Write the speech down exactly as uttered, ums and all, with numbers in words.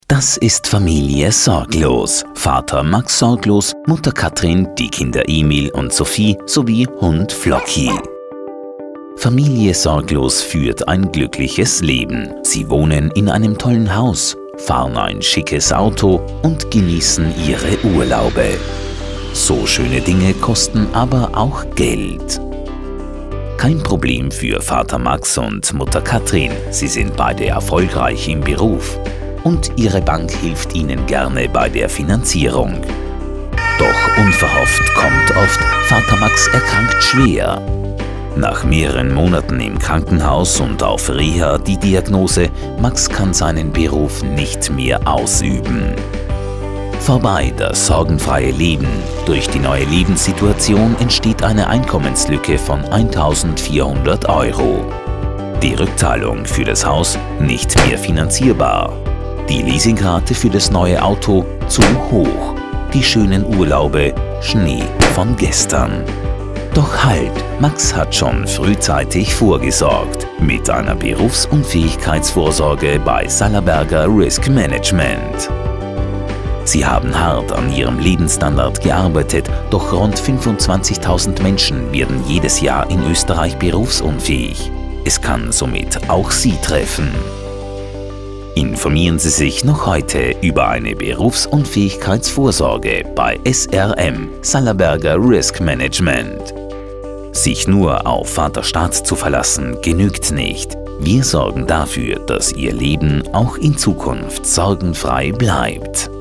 Das ist Familie Sorglos. Vater Max Sorglos, Mutter Katrin, die Kinder Emil und Sophie sowie Hund Flocki. Familie Sorglos führt ein glückliches Leben. Sie wohnen in einem tollen Haus, fahren ein schickes Auto und genießen ihre Urlaube. So schöne Dinge kosten aber auch Geld. Kein Problem für Vater Max und Mutter Katrin. Sie sind beide erfolgreich im Beruf. Und ihre Bank hilft ihnen gerne bei der Finanzierung. Doch unverhofft kommt oft, Vater Max erkrankt schwer. Nach mehreren Monaten im Krankenhaus und auf Reha die Diagnose, Max kann seinen Beruf nicht mehr ausüben. Vorbei das sorgenfreie Leben. Durch die neue Lebenssituation entsteht eine Einkommenslücke von eintausendvierhundert Euro. Die Rückzahlung für das Haus nicht mehr finanzierbar. Die Leasingrate für das neue Auto zu hoch. Die schönen Urlaube Schnee von gestern. Doch halt, Max hat schon frühzeitig vorgesorgt. Mit einer Berufsunfähigkeitsvorsorge bei Sallerberger Risk Management. Sie haben hart an ihrem Lebensstandard gearbeitet, doch rund fünfundzwanzigtausend Menschen werden jedes Jahr in Österreich berufsunfähig. Es kann somit auch Sie treffen. Informieren Sie sich noch heute über eine Berufsunfähigkeitsvorsorge bei S R M Sallerberger Risk Management. Sich nur auf Vaterstaat zu verlassen, genügt nicht. Wir sorgen dafür, dass Ihr Leben auch in Zukunft sorgenfrei bleibt.